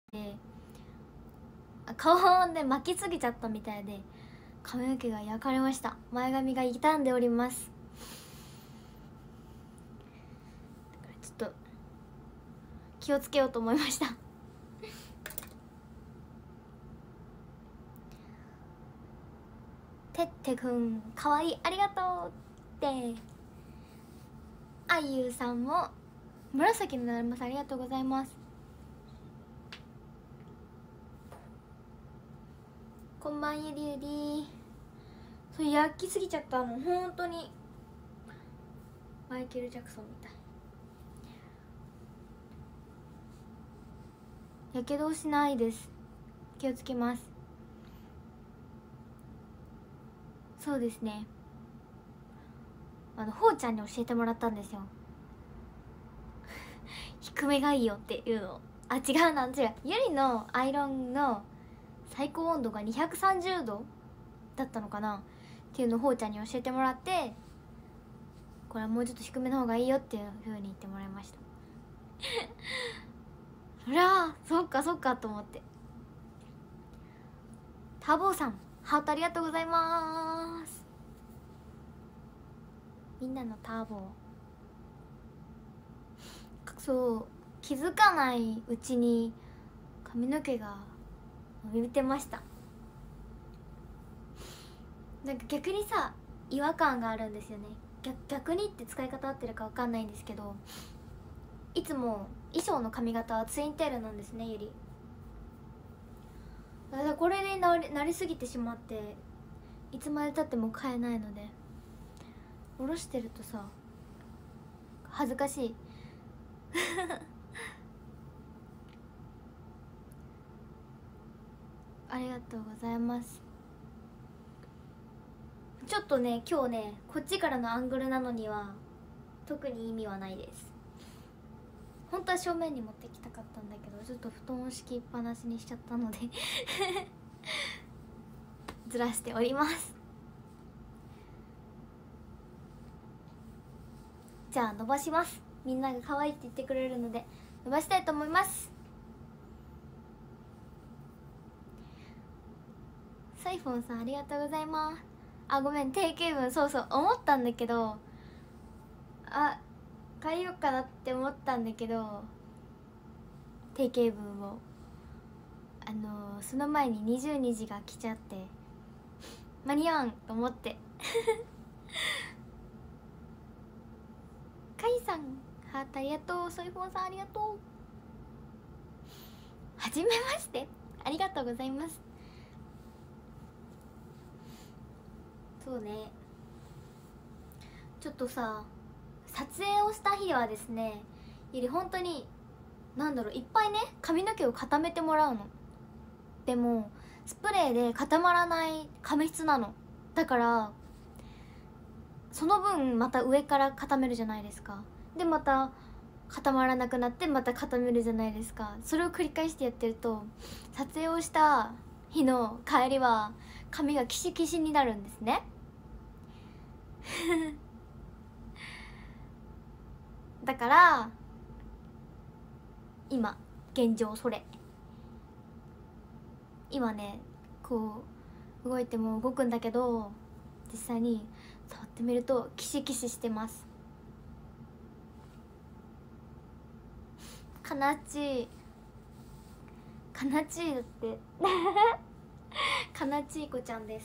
で、顔で巻きすぎちゃったみたいで髪の毛が焼かれました。前髪が傷んでおります。だからちょっと気をつけようと思いましたてってくんかわいい、ありがとうって。あゆうさんも紫のだるまさんありがとうございます。こんばんゆりゆり。それ焼きすぎちゃった。もう本当にマイケル・ジャクソンみたい。やけどをしないです。気をつけます。そうですね、ほうちゃんに教えてもらったんですよ低めがいいよっていうの。あ、違うな、違う、ゆりのアイロンの最高温度が230度だったのかなっていうのをほうちゃんに教えてもらって、これはもうちょっと低めの方がいいよっていう風に言ってもらいましたそりゃそっかそっかと思って。ターボーさんハートありがとうございます。みんなのターボー、そう気づかないうちに髪の毛が伸びてました。なんか逆にさ違和感があるんですよね。逆にって使い方合ってるか分かんないんですけど、いつも衣装の髪型はツインテールなんですね、ゆり。だからこれでなりすぎてしまって、いつまでたっても買えないので、下ろしてるとさ恥ずかしいありがとうございます。ちょっとね今日ねこっちからのアングルなのには特に意味はないです。本当は正面に持ってきたかったんだけど、ちょっと布団を敷きっぱなしにしちゃったのでずらしております。じゃあ伸ばします。みんなが可愛いって言ってくれるので伸ばしたいと思います。サイフォンさんありがとうございます。あ、ごめん定型文、そうそう思ったんだけど、変えようかなって思ったんだけど、定型文をその前に22時が来ちゃって間に合わんと思ってカイさんハートありがとう。ソイフォンさんありがとう。はじめましてありがとうございます。そうね、ちょっとさ撮影をした日はですね、ゆり本当にいっぱいね髪の毛を固めてもらうの。でもスプレーで固まらない髪質なの。だからその分また上から固めるじゃないですか。でまた固まらなくなってまた固めるじゃないですか。それを繰り返してやってると、撮影をした日の帰りは髪がキシキシになるんですねだから今現状それ。今ねこう動いても動くんだけど、実際に触ってみるとキシキシしてます。かなちかなちだってかなちいこちゃんです。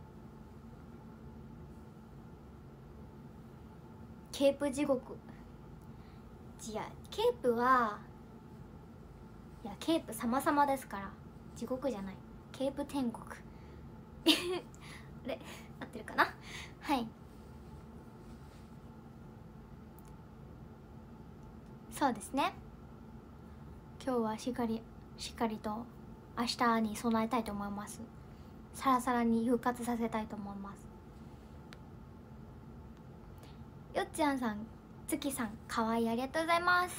ケープ地獄、違う、ケープはいやケープ様々ですから、地獄じゃない、ケープ天国あれ合ってるかな。はい、そうですね。今日はしっかりと明日に備えたいと思います。サラサラに復活させたいと思います。よっちゃんさん、月さん、かわいい、ありがとうございます。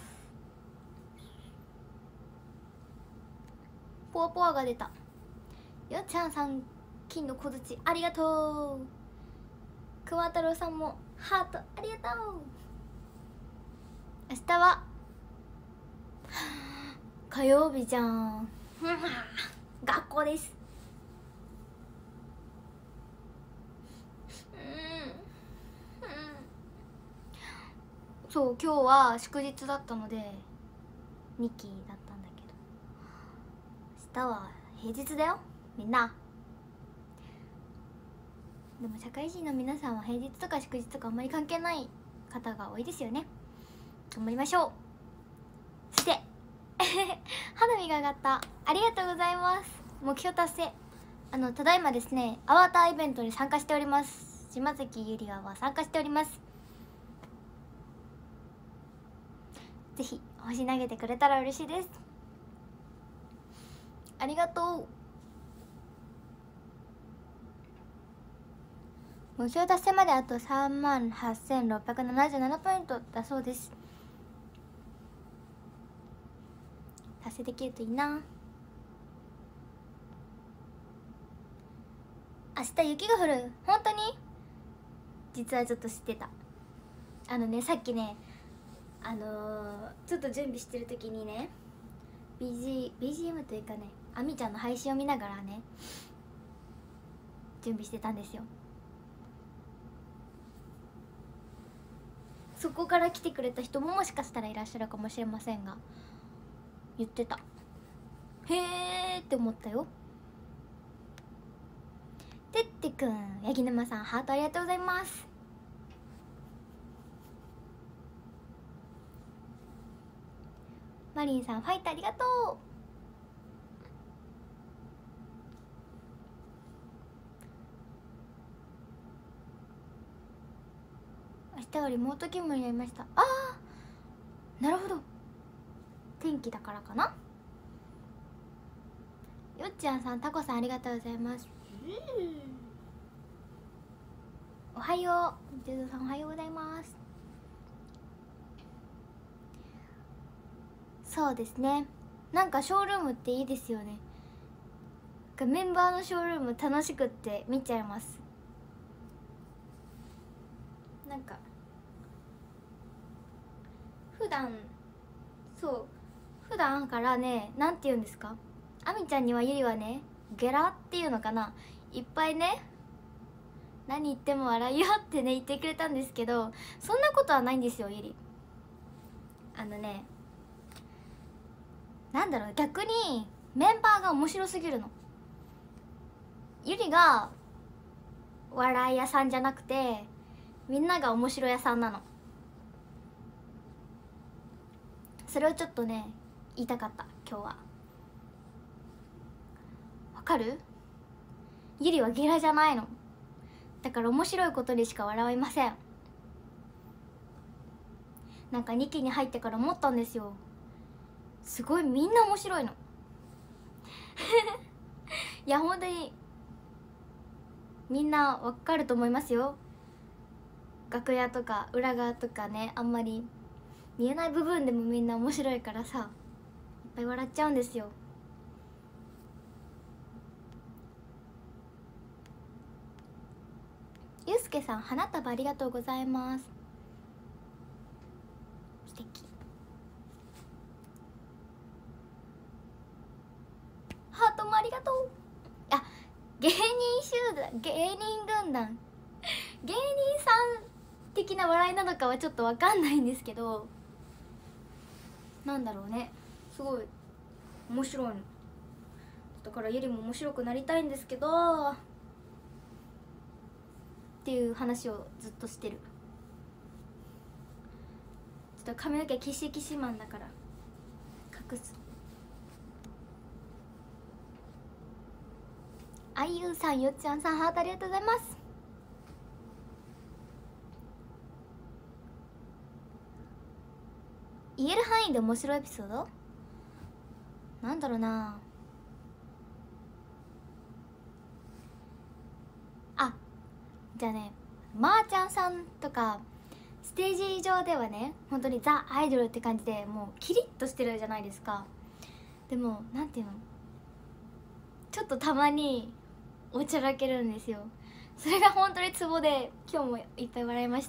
ポワポワが出た。よっちゃんさん、金の小槌ありがとう。熊太郎さんもハートありがとう。明日は火曜日じゃん学校です。そう今日は祝日だったので2期だったんだけど、明日は平日だよみんな。でも社会人の皆さんは平日とか祝日とかあんまり関係ない方が多いですよね。頑張りましょう。そして花火が上がった、ありがとうございます。目標達成。ただいまですねアバターイベントに参加しております。島崎ゆりあは参加しております。ぜひ星投げてくれたら嬉しいです。ありがとう。目標達成まであと38,677ポイントだそうです。達成できるといいな。明日雪が降る。本当に？実はちょっと知ってた。さっきねちょっと準備してる時にね BGM というかねあみちゃんの配信を見ながらね準備してたんですよ。そこから来てくれた人ももしかしたらいらっしゃるかもしれませんが、言ってた。へーって思ったよ。てってくん、八木沼さんハートありがとうございます。マリンさんファイトありがとう。明日はリモート勤務になりました。ああなるほど、天気だからかな。よっちゃんさんタコさんありがとうございます。おはよう、ジュドさんおはようございます。そうですね、なんかショールームっていいですよね。メンバーのショールーム楽しくって見ちゃいます。なんか普段からね、なんて言うんですか、あみちゃんにはゆりはねゲラっていうのかな、いっぱいね何言っても笑いよってね言ってくれたんですけど、そんなことはないんですよゆり。なんだろう、逆にメンバーが面白すぎるの。ゆりが笑い屋さんじゃなくてみんなが面白屋さんなの。それをちょっとね言いたかった今日は。わかる？ゆりはゲラじゃないの。だから面白いことでしか笑いません。なんか2期に入ってから思ったんですよ。すごいみんな面白いのいや本当にみんなわかると思いますよ。楽屋とか裏側とかね、あんまり見えない部分でもみんな面白いからさ、いっぱい笑っちゃうんですよ。ゆうすけさん花束ありがとうございます。素敵。ハートもありがとう。あ、芸人軍団芸人さん的な笑いなのかはちょっと分かんないんですけど、なんだろうね、すごい面白いの。だからゆりも面白くなりたいんですけどっていう話をずっとしてる。ちょっと髪の毛キシキシマンだから隠す。あゆうさん、よっちゃんさんハートありがとうございます。言える範囲で面白いエピソードなんだろうなあ。じゃあね、まーちゃんさんとかステージ上ではね本当にザ・アイドルって感じでもうキリッとしてるじゃないですか。でもなんていうの、ちょっとたまにおちゃらけるんですよ。それが本当にツボで今日もいっぱい笑いました。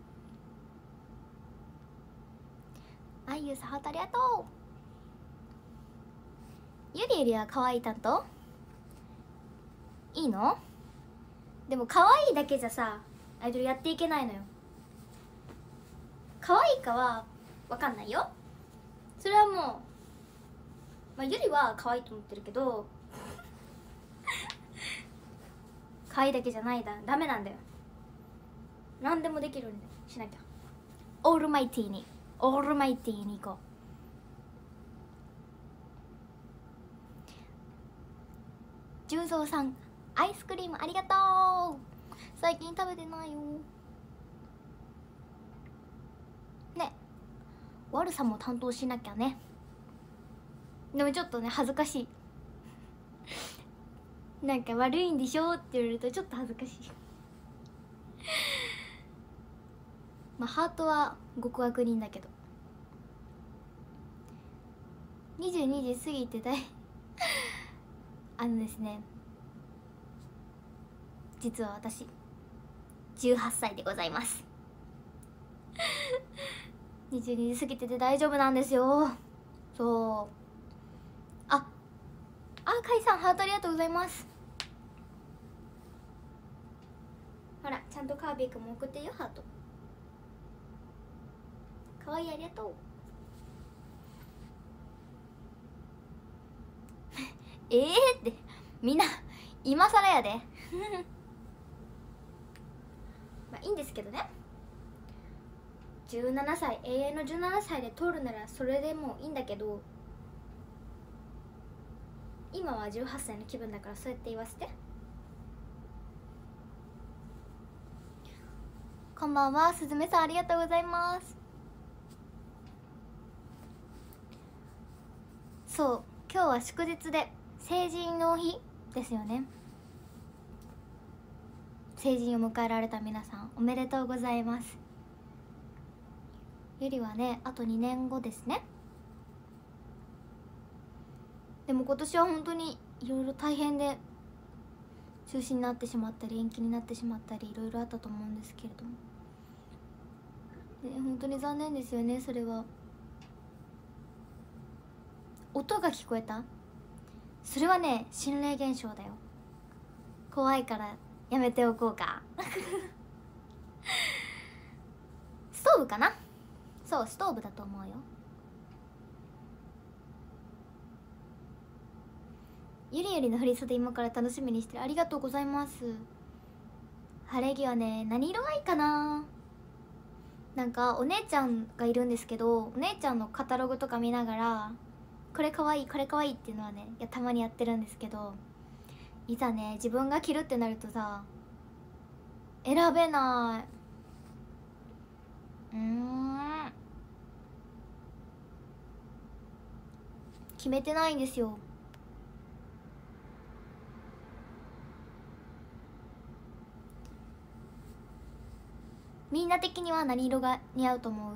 あゆうさんハートありがとう。 ゆりゆりは可愛い担当いいの？でも可愛いだけじゃさアイドルやっていけないのよ。可愛いかは分かんないよ。それはもう、まあ、ゆりは可愛いと思ってるけど可愛いだけじゃないダメなんだよ。何でもできるんでしなきゃ。オールマイティーに行こう。純三さんアイスクリームありがとう。最近食べてないよね。悪さも担当しなきゃね。でもちょっとね恥ずかしいなんか悪いんでしょって言われるとちょっと恥ずかしいまあハートは極悪人だけど。22時過ぎてですね、実は私18歳でございます22時過ぎてて大丈夫なんですよ。そう、カイさんハートありがとうございます。ほらちゃんとカービィ君も送ってよハート。かわいい、ありがとうってみんな今更やでまあいいんですけどね。17歳永遠の17歳で通るならそれでもいいんだけど、今は18歳の気分だからそうやって言わせて。こんばんは、すずめさんありがとうございます。そう、今日は祝日で成人の日ですよね。成人を迎えられた皆さんおめでとうございます。ゆりはねあと2年後ですね。でも今年は本当にいろいろ大変で中止になってしまったり延期になってしまったりいろいろあったと思うんですけれども、ね、本当に残念ですよね。それは音が聞こえた？それはね心霊現象だよ。怖いからやめておこうかストーブかな。そう、ストーブだと思うよ。ゆりゆりの振り袖今から楽しみにしてる。ありがとうございます。晴れ着はね何色がいいかな。なんかお姉ちゃんがいるんですけど、お姉ちゃんのカタログとか見ながらこれかわいいこれかわいいっていうのはねたまにやってるんですけど、いざね自分が着るってなるとさ選べない。決めてないんですよ。みんな的には何色が似合うと思う？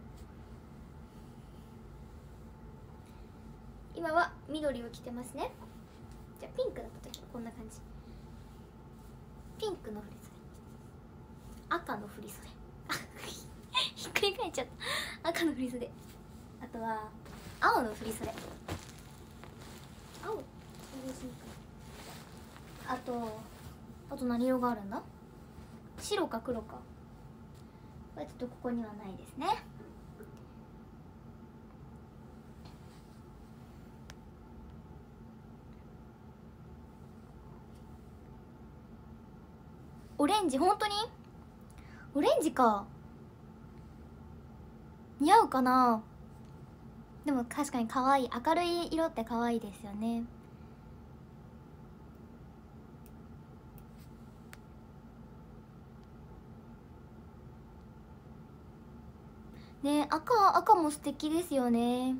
今は緑を着てますね。じゃあピンクだった時はこんな感じ。ピンクの振り袖、赤の振り袖ひっくり返っちゃった。赤の振り袖、あとは青の振り袖。青あと何色があるんだ？白か黒か。これちょっとここにはないですね。オレンジ、本当にオレンジか。似合うかな。でも確かに可愛い。明るい色って可愛いですよね。ね、赤も素敵ですよね。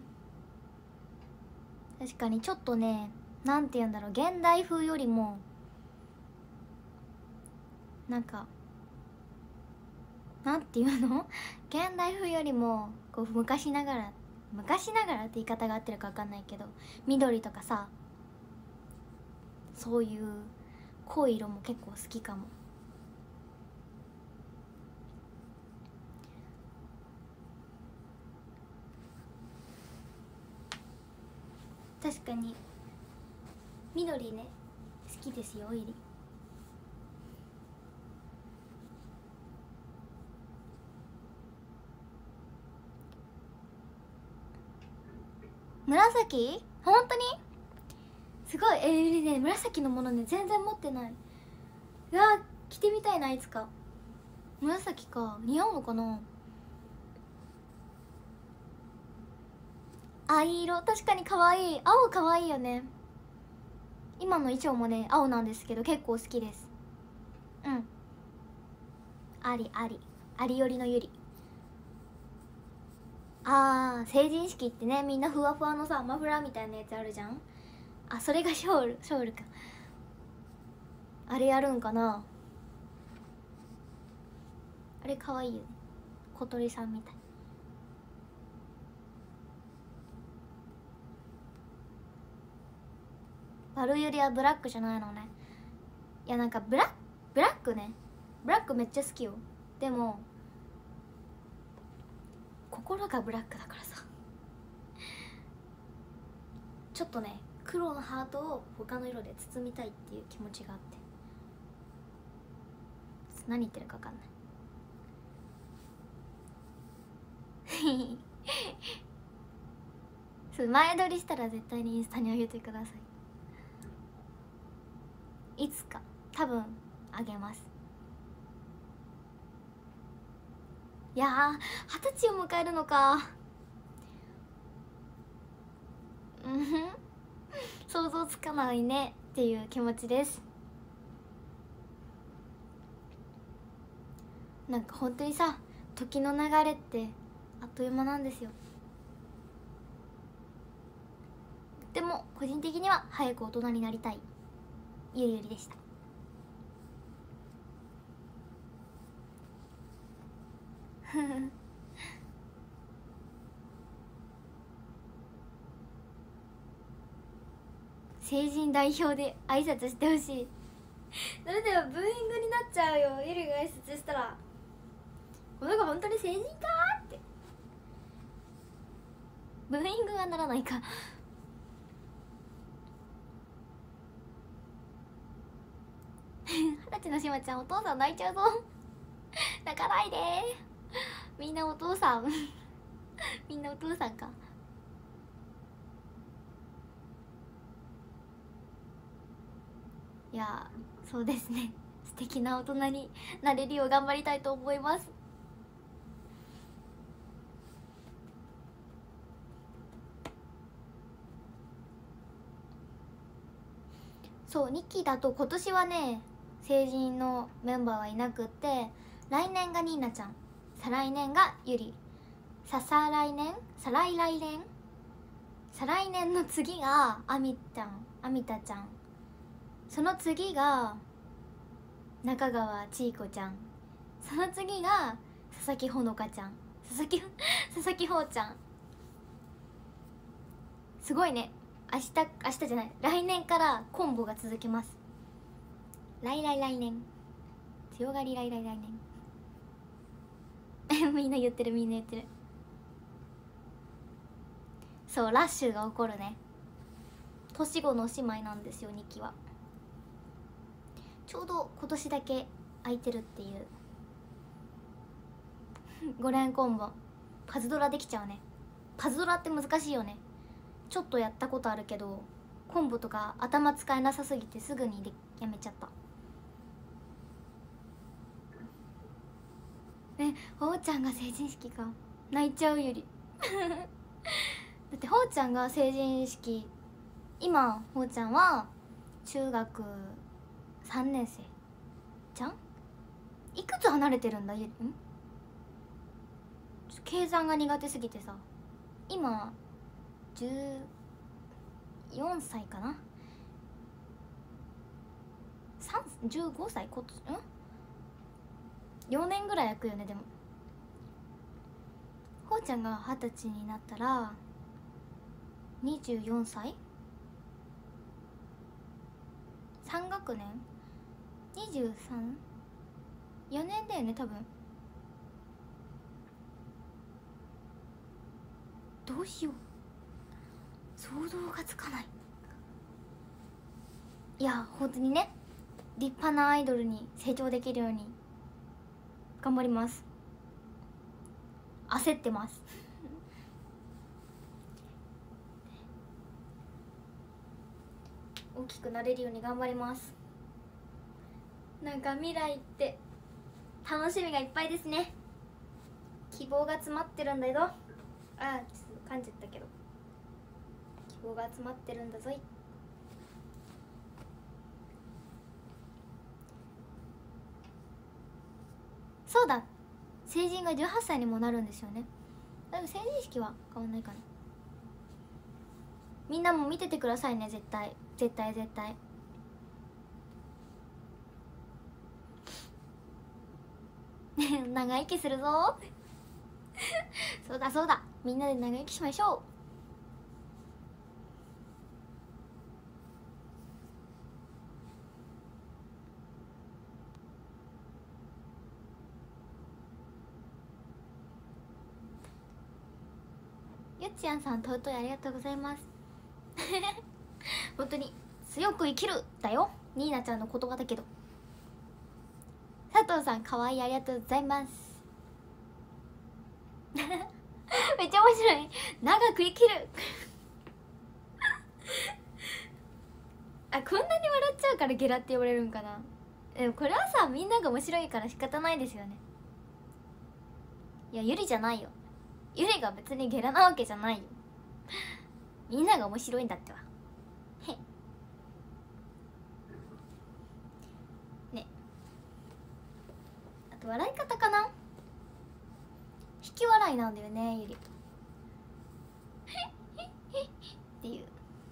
確かにちょっとね、なんて言うんだろう、現代風よりもなんかなんていうの現代風よりもこう昔ながらって言い方が合ってるか分かんないけど、緑とかさ、そういう濃い色も結構好きかも。確かに緑ね好きですよゆり。紫本当にすごい。ゆりね紫のものね全然持ってない。うわ着てみたいな、いつか。紫か似合うのかな。藍色確かに可愛い。青可愛いよね。今の衣装もね青なんですけど結構好きです。うん、ありありありよりのゆり。成人式ってねみんなふわふわのさマフラーみたいなやつあるじゃん。それがショールか。あれやるんかな。あれ可愛いよね、小鳥さんみたい。悪よりはブラックじゃないのね。いやなんかブラックね、ブラックめっちゃ好きよ。でも心がブラックだからさちょっとね黒のハートを他の色で包みたいっていう気持ちがあって、何言ってるか分かんないそう前撮りしたら絶対にインスタにあげてください。いつか多分あげます。いやー20歳を迎えるのか。想像つかないねっていう気持ちです。なんか本当にさ時の流れってあっという間なんですよ。でも個人的には早く大人になりたいゆりゆりでした。成人代表で挨拶してほしい。それではブーイングになっちゃうよ。ゆりが挨拶したらこの子本当に成人かーって。ブーイングはならないか。二十歳のしまちゃんお父さん泣いちゃうぞ泣かないで。みんなお父さんみんなお父さんか。いやそうですね、素敵な大人になれるよう頑張りたいと思います。そうニッキーだと今年はね成人のメンバーはいなくって、来年がニーナちゃん、再来年がゆり、再来年の次があみたちゃん、その次が中川ちいこちゃん、その次が佐々木ほのかちゃん、佐々木ほうちゃん。すごいね。明日じゃない、来年からコンボが続きます。来年強がり来年みんな言ってる。そうラッシュが起こるね。年子の姉妹なんですよ2期は。ちょうど今年だけ空いてるっていう5連コンボ。パズドラできちゃうね。パズドラって難しいよね。ちょっとやったことあるけどコンボとか頭使えなさすぎてすぐにやめちゃった。ほうちゃんが成人式か、泣いちゃうよりだってほうちゃんが成人式、今ほうちゃんは中学3年生じゃん。いくつ離れてるんだ計算が苦手すぎてさ、今14歳かな、15歳4年ぐらい空くよね。でもほうちゃんが20歳になったら24歳、3学年 23?4 年だよね多分。どうしよう、想像がつかない。 いや本当にね、立派なアイドルに成長できるように頑張ります。焦ってます大きくなれるように頑張ります。なんか未来って楽しみがいっぱいですね。希望が詰まってるんだけど、ちょっと噛んじゃったけど、希望が詰まってるんだぞい。そうだ、成人が18歳にもなるんですよね。だいぶ成人式は変わんないかな。みんなも見ててくださいね、絶対絶対絶対。長生きするぞそうだそうだ、みんなで長生きしましょう。ゆっちやんさん、尊いありがとうございます本当に強く生きるだよ、ニーナちゃんの言葉だけど。佐藤さん、かわいい、ありがとうございますめっちゃ面白い、長く生きるこんなに笑っちゃうからゲラって言われるんかな。でもこれはさ、みんなが面白いから仕方ないですよね。いや、ゆりじゃないよ、ゆりが別にゲラなわけじゃないよみんなが面白いんだってわ。へね、あと笑い方かな、引き笑いなんだよね、ゆりっていう。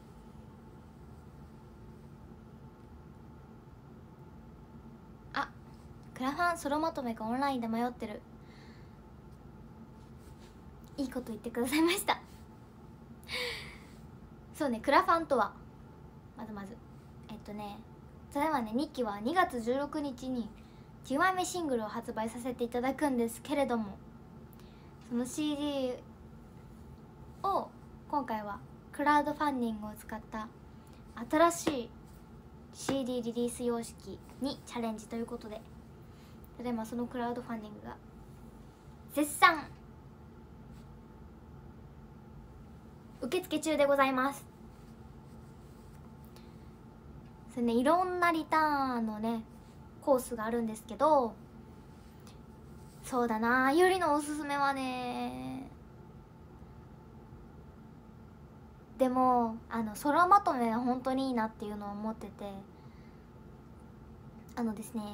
クラファンソロまとめかオンラインで迷ってる。いいこと言ってくださいましたそうね、クラファンとはまずそれはね、2期は2月16日に10枚目シングルを発売させていただくんですけれども、その CD を今回はクラウドファンディングを使った新しい CD リリース様式にチャレンジということで、ただいまそのクラウドファンディングが絶賛受付中でございます。それね、いろんなリターンのねコースがあるんですけど、そうだな、ゆりのおすすめはね、でもソロまとめは本当にいいなっていうのを思ってて、ですね、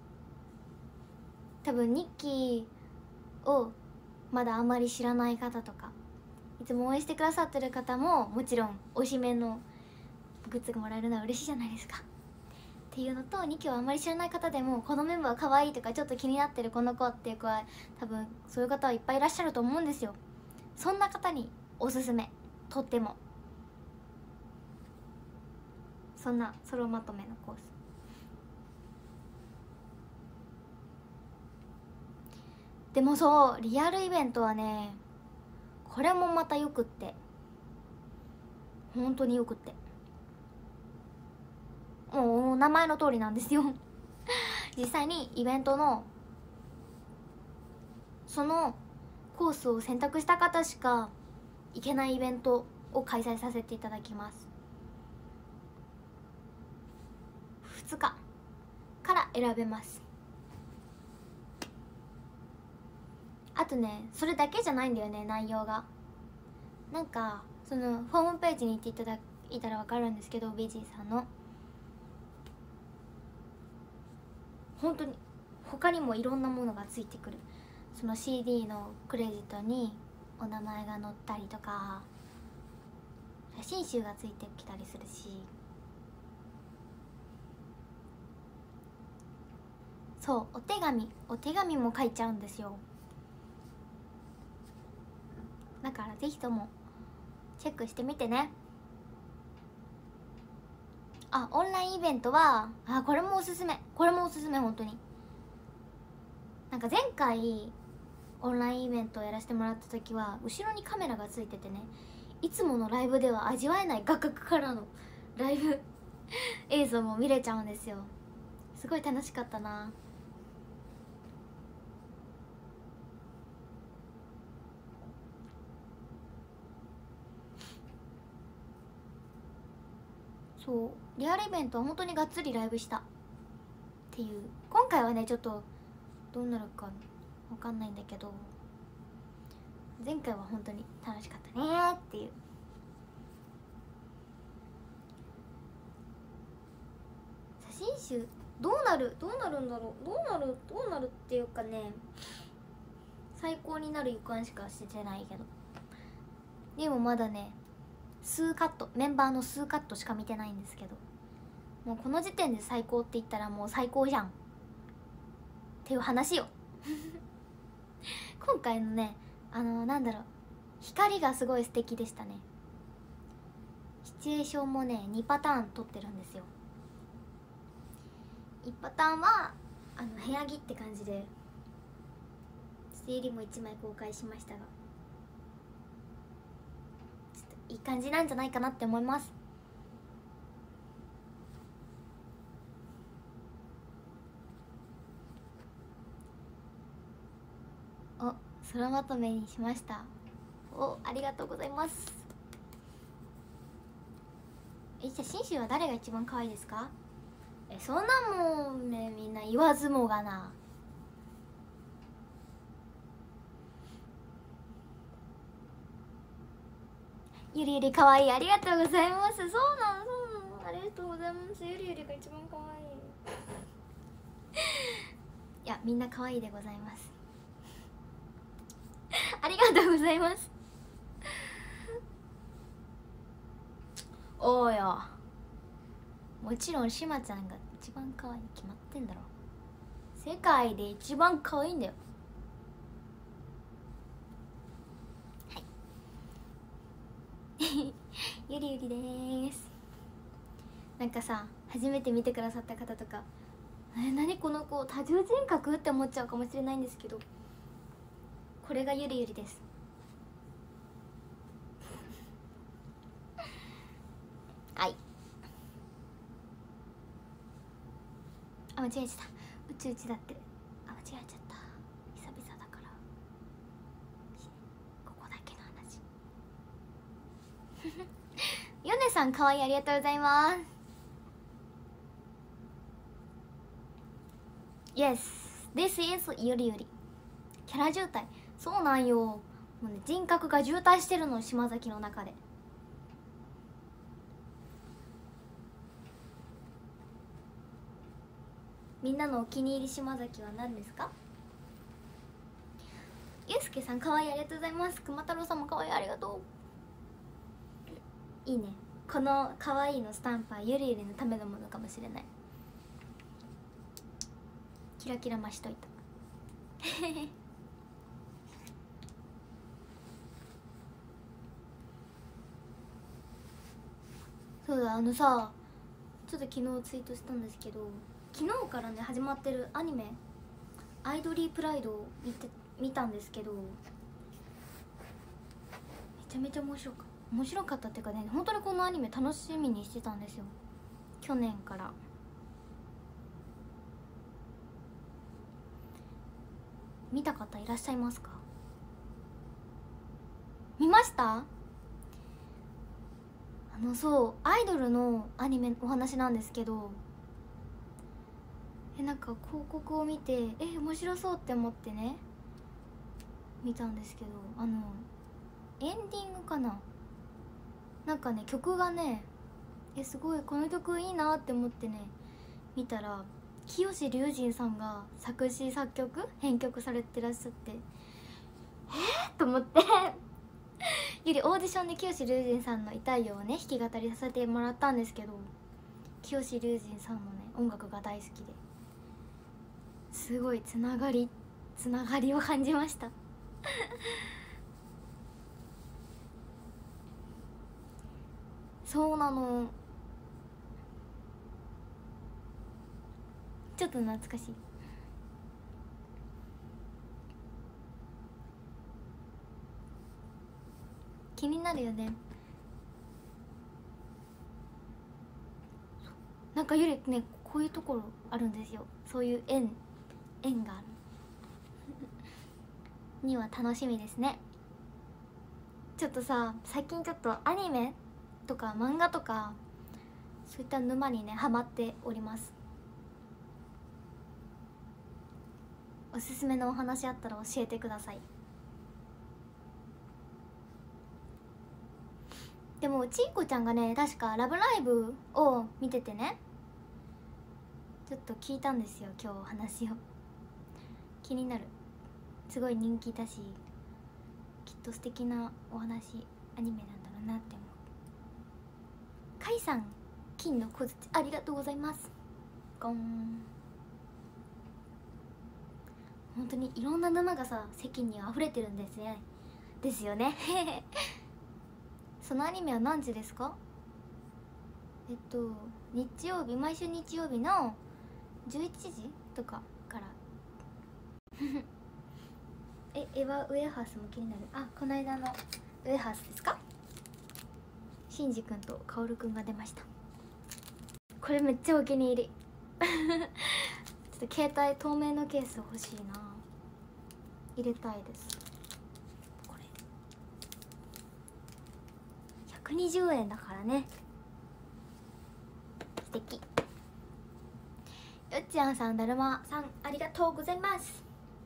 多分日記をまだあまり知らない方とか、いつも応援してくださってる方ももちろん推しメンのグッズがもらえるのは嬉しいじゃないですかっていうのと、2期をあまり知らない方でもこのメンバー可愛いとかちょっと気になってるこの子っていう子は多分そういう方はいっぱいいらっしゃると思うんですよ。そんな方におすすめ、とってもそんなソロまとめのコースでも、そうリアルイベントはね、これもまたよくって、本当によくって、もう名前の通りなんですよ実際にイベントのそのコースを選択した方しか行けないイベントを開催させていただきます。2日から選べます。あとね、それだけじゃないんだよね、内容が。なんかそのホームページに行っていただいたら分かるんですけど、ビジーさんの本当に他にもいろんなものがついてくる。その CD のクレジットにお名前が載ったりとか、写真集がついてきたりするし、そうお手紙も書いちゃうんですよ。だからぜひともチェックしてみてね。オンラインイベントはこれもおすすめ、本当に。なんか前回オンラインイベントをやらせてもらった時は後ろにカメラがついててね、いつものライブでは味わえない画角からのライブ映像も見れちゃうんですよ。すごい楽しかったな。そうリアルイベントは本当にがっつりライブしたっていう。今回はねちょっとどうなるかわかんないんだけど、前回は本当に楽しかったねっていう。写真集どうなるんだろう。どうなるっていうかね、最高になる予感しかしてないけど、でもまだね数カット、メンバーの数カットしか見てないんですけど、もうこの時点で最高って言ったらもう最高じゃんっていう話よ今回のねなんだろう、光がすごい素敵でしたね。シチュエーションもね2パターン撮ってるんですよ。1パターンは部屋着って感じで、整理も1枚公開しましたが、ちょっといい感じなんじゃないかなって思います。お、空まとめにしました。お、ありがとうございます。写真集は誰が一番可愛いですか？そんなもんね、みんな言わずもがな。ゆりゆり可愛い、ありがとうございます。そうなのありがとうございます。ゆりゆりが一番可愛いいや、みんな可愛いでございますありがとうございます。おうよ、もちろんしまちゃんが一番可愛いに決まってんだろ。世界で一番可愛いんだよ。はいゆりゆりでーす。なんかさ、初めて見てくださった方とか何この子多重人格って思っちゃうかもしれないんですけど、これがゆりゆりですはい。あ、間違えちゃった。うちうちだって。あ、間違えちゃった。久々だからここだけの話ヨネさんかわいい、ありがとうございます。 Yes, this is ゆりゆり。キャラ渋滞、そうなんよ。もうね、人格が渋滞してるの、島崎の中で。みんなのお気に入り島崎は何ですか？ゆうすけさんかわいい、ありがとうございます。くま太郎さんもかわいい、ありがとう。いいね、このかわいいのスタンプはゆりゆりのためのものかもしれない。キラキラ増しといたそうだ、さ、ちょっと昨日ツイートしたんですけど、昨日からね始まってるアニメ「アイドリープライド」を見たんですけど、めちゃめちゃ面白かったっていうかね、本当にこのアニメ楽しみにしてたんですよ、去年から。見た方いらっしゃいますか？見ました？そうアイドルのアニメお話なんですけど、なんか広告を見て面白そうって思ってね見たんですけど、エンディングかな、なんかね曲がねすごいこの曲いいなって思ってね見たら、清志隆人さんが作詞作曲編曲されてらっしゃって、と思ってよりオーディションで清志隆人さんの「痛いよ」をね弾き語りさせてもらったんですけど、清志隆人さんのね音楽が大好きで、すごいつながりを感じましたそうなの、ちょっと懐かしい。気になるよね。 なんかゆりね、こういうところあるんですよ。そういう縁があるには楽しみですね。ちょっとさ、最近ちょっとアニメとか漫画とかそういった沼にねハマっております。おすすめのお話あったら教えてください。でもちいこちゃんがね、確か「ラブライブ!」を見ててね、ちょっと聞いたんですよ今日話を。気になる。すごい人気だし、きっと素敵なお話、アニメなんだろうなって思う。かいさん、金の小槌ありがとうございます。ゴン。本当にいろんな沼がさ、世間には溢れてるんですね。ですよねそのアニメは何時ですか？日曜日、毎週日曜日の11時とかからエヴァウェアハウスも気になる。あ、この間のウェアハウスですか？シンジ君とカオル君が出ました。これめっちゃお気に入りちょっと携帯透明のケース欲しいな。入れたいです。これ120円だからね。素敵。よっちゃんさん、だるまさん、ありがとうございます。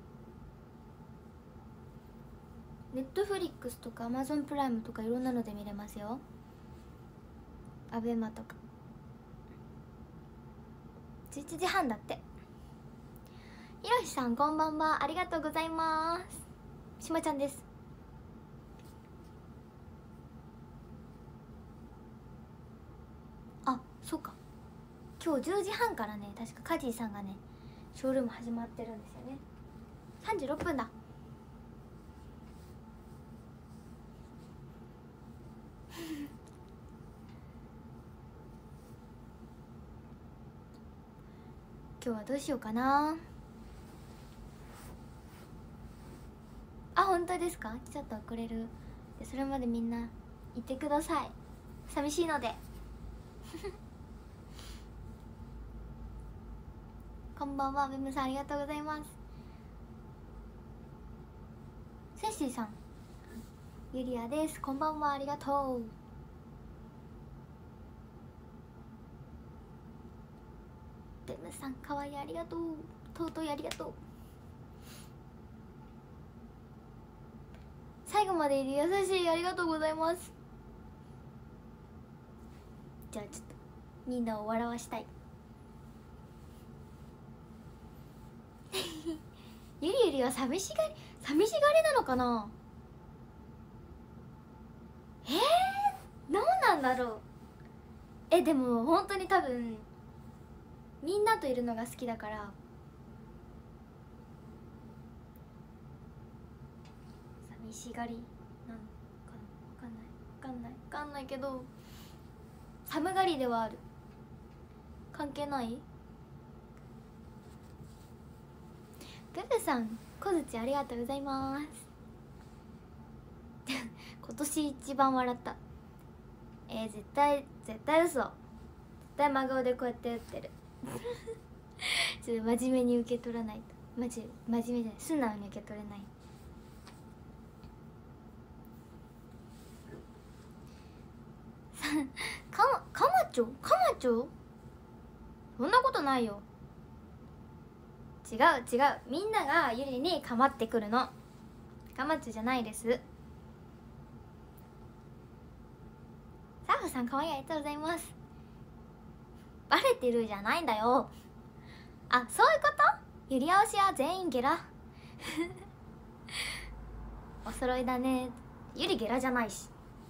ネットフリックスとかアマゾンプライムとかいろんなので見れますよ。アベマとか。11時半だって。ひろしさんこんばんは、ありがとうございます。しまちゃんです。あ、そうか、今日10時半からね、確かカジーさんがねショールーム始まってるんですよね。36分だ今日はどうしようかな。あ、本当ですか？ちょっと遅れる。でそれまでみんないてください。寂しいのでこんばんは、ベムさんありがとうございます。セッシーさん、ユリアです、こんばんは、ありがとう。ベムさんかわいい、ありがとう。尊い、ありがとう。最後までいる優しい、ありがとうございます。じゃあちょっとみんなを笑わしたいゆりゆりは寂しがりなのかな。どうなんだろう。でも本当に多分みんなといるのが好きだから、寂しがりなんかな。わかんないけど、寒がりではある。関係ない。ブブさん、小槌ありがとうございます今年一番笑った。絶対嘘。絶対真顔でこうやって打ってるちょっと真面目に受け取らないと。真面目じゃない、素直に受け取れない。かまちょそんなことないよ。違う、みんながゆりにかまってくるの。かまちょじゃないです。サーフさんかわいい、ありがとうございます。バレてるじゃないんだよ。あ、そういうこと。ゆり推しは全員ゲラお揃いだね。ゆりゲラじゃないし、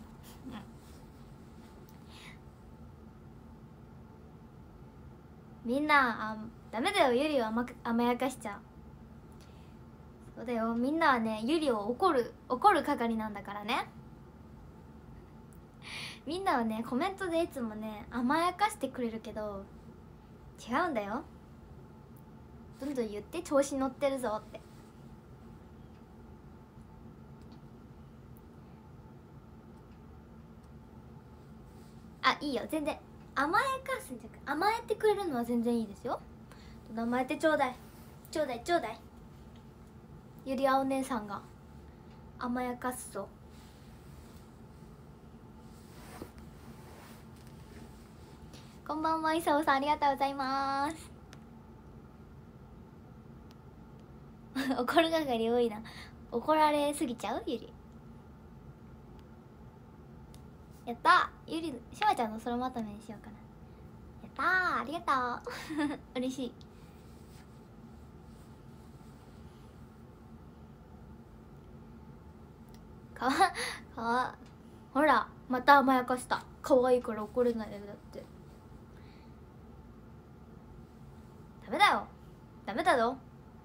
みんなダメだよ、ゆりを甘やかしちゃう。そうだよ、みんなはねゆりを怒る係なんだからね。みんなはねコメントでいつもね甘やかしてくれるけど、違うんだよ。どんどん言って、調子乗ってるぞって。あ、いいよ、全然甘やかすんじゃなくて、甘えてくれるのは全然いいですよ。甘えてちょうだいちょうだいちょうだい。ゆりあお姉さんが甘やかすぞ。こんばんは、いさおさん、ありがとうございます。怒る係多いな。怒られすぎちゃうゆり。やった。ゆりしまちゃんのソロまとめにしようかな。やったー、ありがとう。嬉しい。かわほらまた甘やかした。可愛いから怒れないだけだって。ダメだよ、ダメだぞ。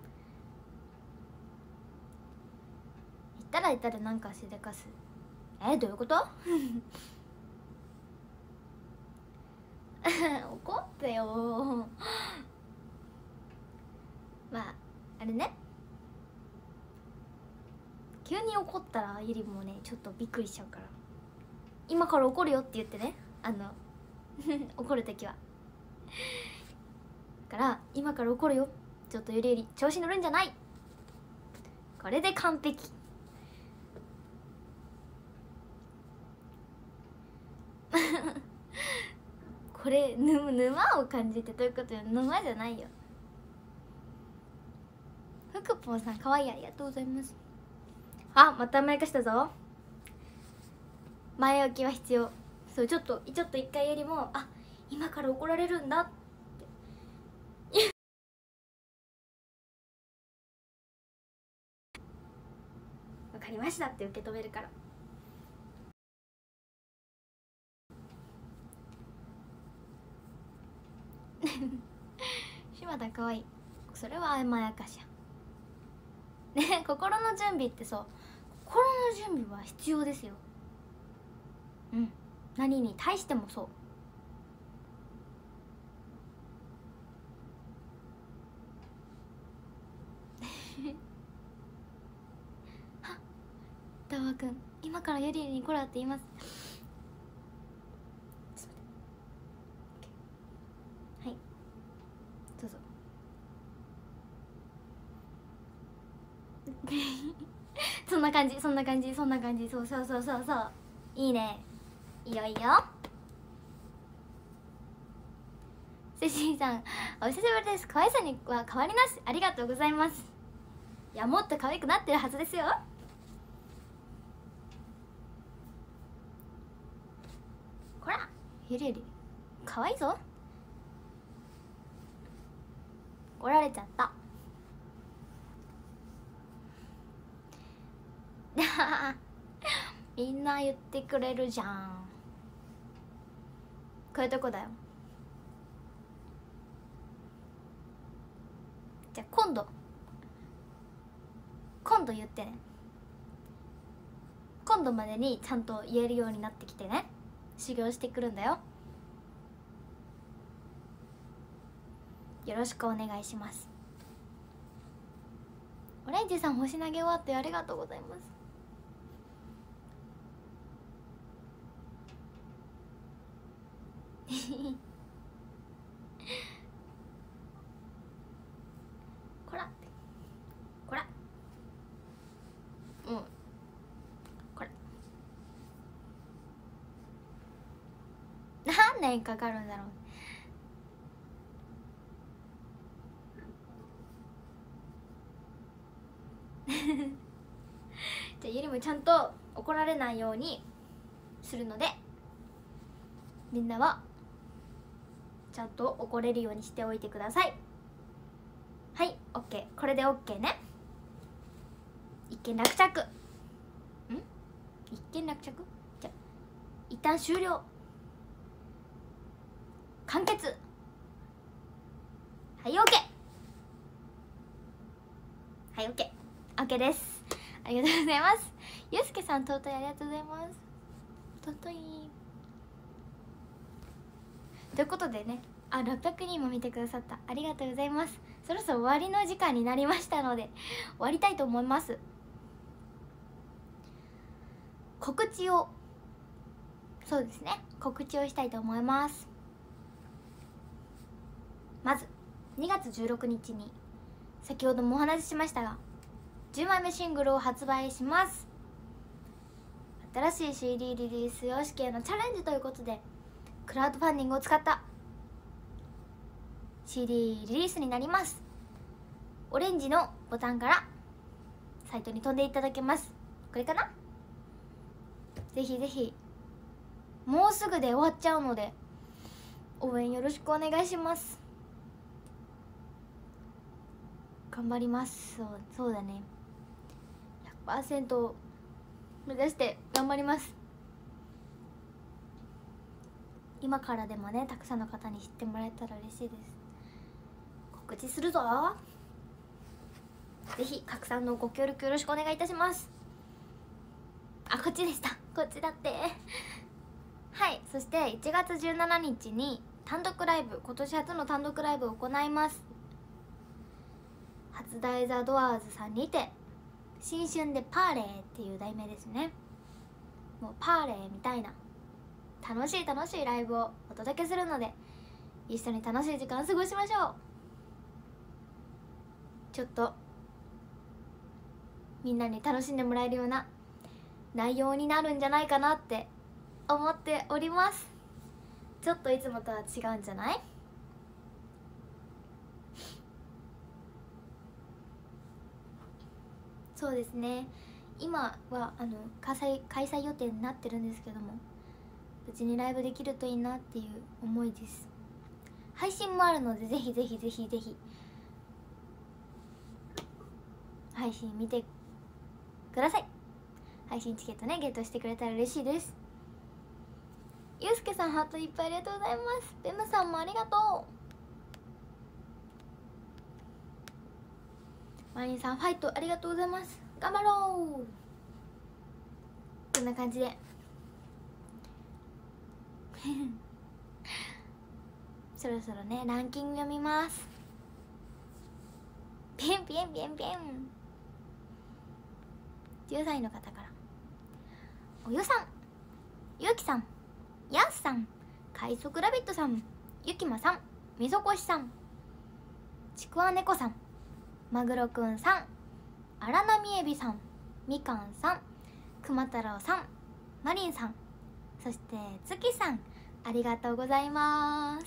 言ったらなんかしでかす。どういうこと？怒ってよ。まああれね、急に怒ったらゆりもねちょっとびっくりしちゃうから、今から怒るよって言ってね、怒るときはだから今から怒るよ、ちょっとゆり調子乗るんじゃない。これで完璧。これ沼を感じてどういうことよ。沼じゃないよ。ふくぽんさんかわいい、ありがとうございます。あ、また甘やかしたぞ。前置きは必要。そう、ちょっと一回よりも、あ、今から怒られるんだってわかりましたって受け止めるから。島田かわいい。それは甘やかしやね。心の準備ってそう、心の準備は必要ですよ。うん、何に対してもそう。はっ、ダワくん今からゆりにコラって言います。はい、どうぞ。そんな感じそんな感じそんな感じ。そうそうそうそうそう、いいね、いいよいいよ。セシーさんお久しぶりです。可愛さには変わりなし。ありがとうございます。いや、もっと可愛くなってるはずですよ。こらゆりゆり可愛いぞ。怒られちゃった。みんな言ってくれるじゃん。こういうとこだよ。じゃあ今度言ってね。今度までにちゃんと言えるようになってきてね。修行してくるんだよ。よろしくお願いします。オレンジさん星投げ終わってありがとうございます。こらこら、うん、これ何年かかるんだろう。じゃあゆりもちゃんと怒られないようにするので、みんなはちゃんと怒れるようにしておいてください。はい、オッケー。これでオッケーね。一件落着。一件落着。じゃあ一旦終了、完結。はい、オッケー。はい、オッケー。オッケーです。ありがとうございます。ゆうすけさん尊い、ありがとうございます。尊い。ということでね、600人も見てくださった、ありがとうございます。そろそろ終わりの時間になりましたので終わりたいと思います。告知をしたいと思います。 2月16日に先ほどもお話ししましたが10枚目シングルを発売します。新しい CD リリースよしきへのチャレンジということでクラウドファンディングを使った CD リリースになります。オレンジのボタンからサイトに飛んでいただけます。これかな。ぜひぜひもうすぐで終わっちゃうので応援よろしくお願いします。頑張ります。そうだね、 100% 目指して頑張ります。今からでもねたくさんの方に知ってもらえたら嬉しいです。告知するぞ。ぜひ拡散のご協力よろしくお願いいたします。あ、こっちでした、こっちだってはい。そして1月17日に単独ライブ、今年初の単独ライブを行います。初台ザ・ドアーズさんにて新春でパーレーっていう題名ですね。もうパーレーみたいな楽しいライブをお届けするので一緒に楽しい時間を過ごしましょう。ちょっとみんなに楽しんでもらえるような内容になるんじゃないかなって思っております。ちょっといつもとは違うんじゃない？そうですね、今は開催予定になってるんですけども、無事にライブできるといいなっていう思いです。配信もあるのでぜひぜひ配信見てください。配信チケットねゲットしてくれたら嬉しいです。ゆうすけさんハートいっぱいありがとうございます。ベムさんもありがとう。マリンさんファイトありがとうございます。頑張ろう。こんな感じでそろそろねランキング読みます。ピン10歳の方から、およさん、ゆうきさん、やすさん、快速ラビットさん、ゆきまさん、みそこしさん、ちくわねこさん、まぐろくんさん、あらなみえびさん、みかんさん、くま太郎さん、まりんさん、そしてつきさん、ありがとうございます。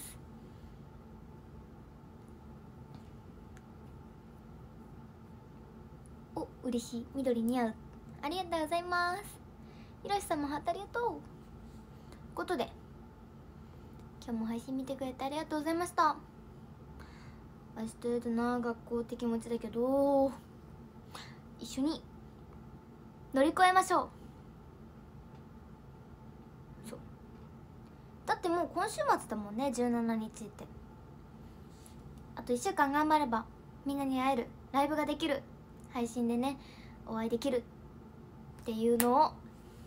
お、嬉しい、緑似合う、ありがとうございます。ひろしさんもハートありがとう。ということで今日も配信見てくれてありがとうございました。明日だな、学校って気持ちだけど一緒に乗り越えましょう。そうだってもう今週末だもんね、17日って。あと1週間頑張ればみんなに会える、ライブができる、配信でねお会いできるっていうのを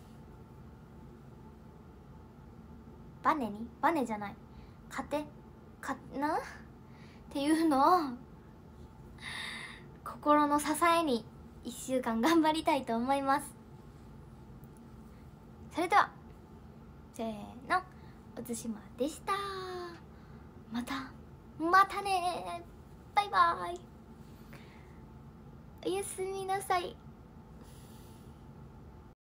バネじゃない、なっていうのを心の支えに1週間頑張りたいと思います。それではせーの、おつしまでした。またね、バイバイ、おやすみなさい。